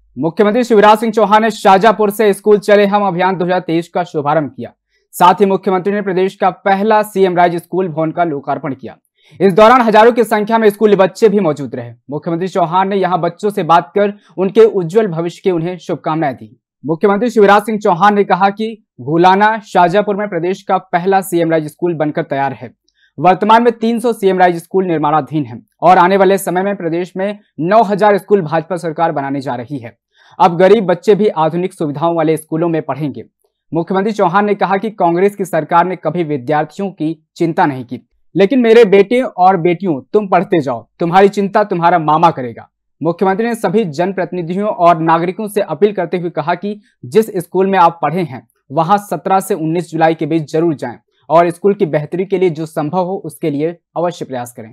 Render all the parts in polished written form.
मुख्यमंत्री शिवराज सिंह चौहान ने शाजापुर से स्कूल चले हम अभियान 2023 का शुभारंभ किया। साथ ही मुख्यमंत्री ने प्रदेश का पहला सीएम राइज स्कूल भवन का लोकार्पण किया। इस दौरान हजारों की संख्या में स्कूली बच्चे भी मौजूद रहे। मुख्यमंत्री चौहान ने यहां बच्चों से बात कर उनके उज्जवल भविष्य की उन्हें शुभकामनाएं दी। मुख्यमंत्री शिवराज सिंह चौहान ने कहा कि गुलाना शाजापुर में प्रदेश का पहला सीएम राइज स्कूल बनकर तैयार है। वर्तमान में 300 सीएम राइज स्कूल निर्माणाधीन हैं और आने वाले समय में प्रदेश में 9000 स्कूल भाजपा सरकार बनाने जा रही है। अब गरीब बच्चे भी आधुनिक सुविधाओं वाले स्कूलों में पढ़ेंगे। मुख्यमंत्री चौहान ने कहा कि कांग्रेस की सरकार ने कभी विद्यार्थियों की चिंता नहीं की, लेकिन मेरे बेटे और बेटियों तुम पढ़ते जाओ, तुम्हारी चिंता तुम्हारा मामा करेगा। मुख्यमंत्री ने सभी जनप्रतिनिधियों और नागरिकों से अपील करते हुए कहा कि जिस स्कूल में आप पढ़े हैं वहां 17 से 19 जुलाई के बीच जरूर जाएं और स्कूल की बेहतरी के लिए जो संभव हो उसके लिए अवश्य प्रयास करें।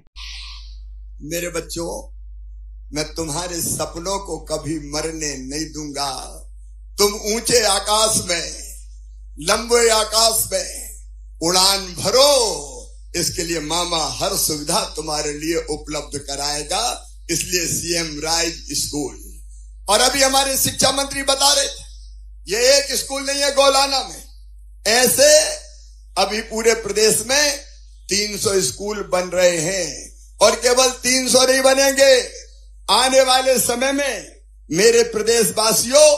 मेरे बच्चों, मैं तुम्हारे सपनों को कभी मरने नहीं दूंगा। तुम ऊंचे आकाश में, लंबे आकाश में उड़ान भरो, इसके लिए मामा हर सुविधा तुम्हारे लिए उपलब्ध कराएगा। इसलिए सीएम राइज स्कूल। और अभी हमारे शिक्षा मंत्री बता रहे थे, ये एक स्कूल नहीं है गोलाना में, ऐसे अभी पूरे प्रदेश में 300 स्कूल बन रहे हैं। और केवल 300 नहीं बनेंगे, आने वाले समय में मेरे प्रदेश वासियों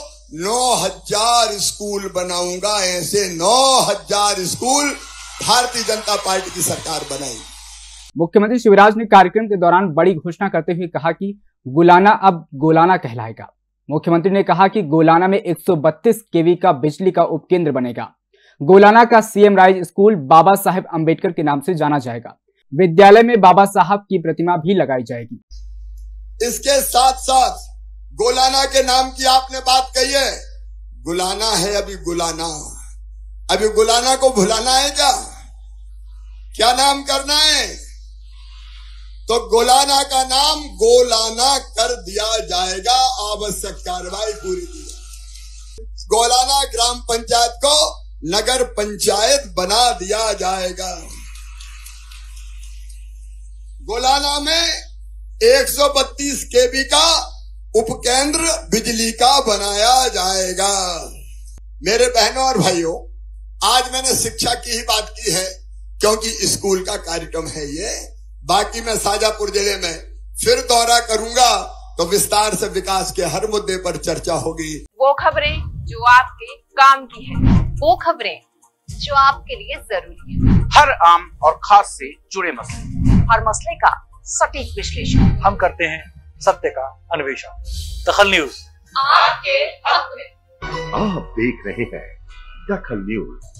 9000 स्कूल बनाऊंगा। ऐसे 9000 स्कूल भारतीय जनता पार्टी की सरकार बनाएगी। मुख्यमंत्री शिवराज ने कार्यक्रम के दौरान बड़ी घोषणा करते हुए कहा कि गुलाना अब गोलाना कहलाएगा। मुख्यमंत्री ने कहा कि गोलाना में 132 केवी का बिजली का उपकेंद्र बनेगा। गोलाना का CM rise school Baba Saheb Ambedkar के नाम से जाना जाएगा। विद्यालय में बाबा साहब की प्रतिमा भी लगाई जाएगी। इसके साथ साथ गोलाना के नाम की आपने बात कही है, गुलाना है अभी गुलाना। अभी गुलाना को भुलाना है क्या नाम करना है? तो गोलाना का नाम गोलाना कर दिया जाएगा। आवश्यक कार्रवाई पूरी की जाएगी। गोलाना ग्राम पंचायत को नगर पंचायत बना दिया जाएगा। गोलाना में 132 केवी का उपकेंद्र बिजली का बनाया जाएगा। मेरे बहनों और भाइयों, आज मैंने शिक्षा की ही बात की है क्योंकि स्कूल का कार्यक्रम है ये। बाकी मैं शाजापुर जिले में फिर दौरा करूंगा तो विस्तार से विकास के हर मुद्दे पर चर्चा होगी। वो खबरें जो आपके काम की है, वो खबरें जो आपके लिए जरूरी है, हर आम और खास से जुड़े मसले, हर मसले का सटीक विश्लेषण हम करते हैं, सत्य का अन्वेषण। दखल न्यूज आपके हक में। आप देख रहे हैं दखल न्यूज।